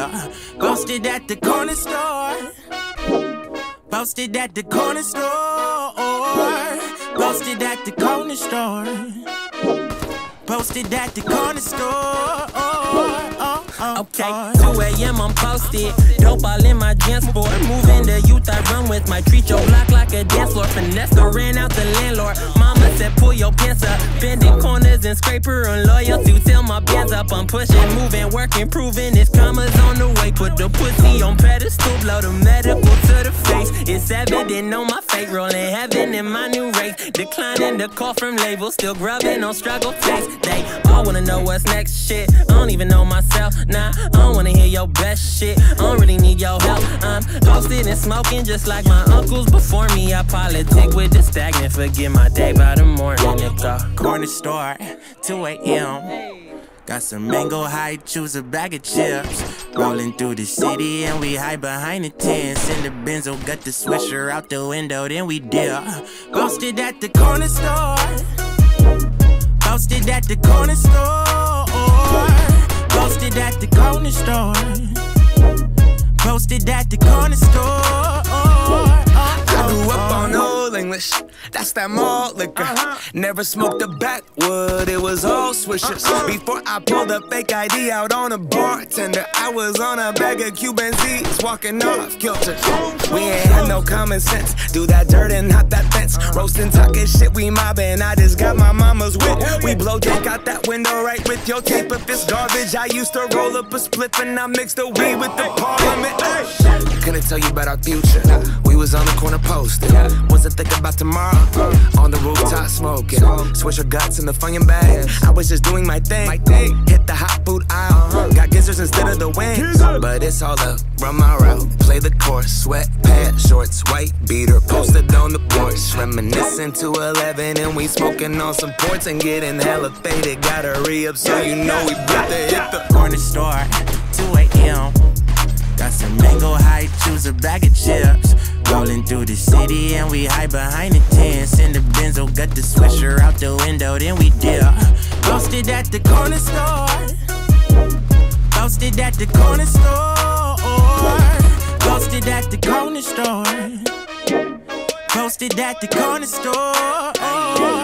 deal. Posted at the corner store. Posted at the corner store. Posted at the corner store. Posted at the corner store. Okay, 2 a.m. I'm posted. Dope all in my gym sport. Moving the youth I run with. Might treat your block like a dance floor. Finesse ran out the landlord. Mama said pull your pants up. Bending corners and scraper on loyalty. Till my bands up. I'm pushing, moving, working, proving. It's commas on the way. Put the pussy on pedestal. Blow the medical to the face. It's evident on my fate. Rolling heaven in my new race. Declining the call from labels. Still grubbing on struggle face. They all wanna know what's next shit. I don't even know myself. Nah, I don't wanna hear your best shit. I don't really need your help. I'm posted and smoking just like my uncles before me. I politic with the stagnant. Forget my day by the morning. Corner store, 2 a.m. Got some mango high, choose a bag of chips. Rolling through the city and we hide behind the tents. In the Benzo, got the swisher out the window, then we dip. Posted at the corner store. Posted at the corner store. Posted at the corner store. Posted at the corner store. I grew up on Old English, that's that malt liquor. Never smoked a backwood, it was all swishers. Before I pulled a fake ID out on a bartender, I was on a bag of Cuban Z's, walking off kilter. We ain't had no common sense, do that dirt and not that fence. Roasting, talking shit, we mobbing, I just got my mama's whip. We blow dick out that window right with your tape if it's garbage. I used to roll up a spliff and I mixed the weed with the parliament. Couldn't tell you about our future, we was on the corner posted. Wasn't thinking about tomorrow, on the rooftop smoking. Swish your guts in the Funyun bag, I was just doing my thing. Hit the hot food aisle, got gizzards instead of the wings. But it's all up, run my route, play the course. Sweatpants, shorts, white beater, posted on the porch. Reminiscing to 11 and we smoking on some ports and getting hella faded. Gotta re-up so you know we about to hit the corner store, 2 a.m. Got some mango high, choose a bag of chips. Rolling through the city and we hide behind the tents. In the Benzo, got the swisher out the window, then we dip. Posted at the corner store. Posted at the corner store. Posted at the corner store. Posted at the corner store.